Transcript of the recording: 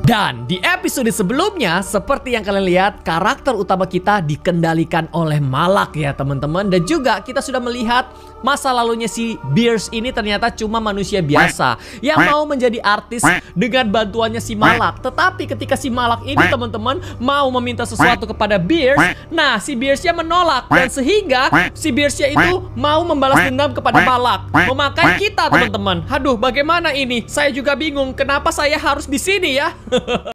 Dan di episode sebelumnya, seperti yang kalian lihat, karakter utama kita dikendalikan oleh Malak ya teman-teman. Dan juga kita sudah melihat masa lalunya si Beers ini ternyata cuma manusia biasa yang mau menjadi artis dengan bantuannya si Malak. Tetapi ketika si Malak ini teman-teman mau meminta sesuatu kepada Beers, nah si Beersnya menolak. Dan sehingga si Beersnya itu mau membalas dendam kepada Malak, memakai kita teman-teman. Aduh, bagaimana ini? Saya juga bingung kenapa saya harus di sini ya.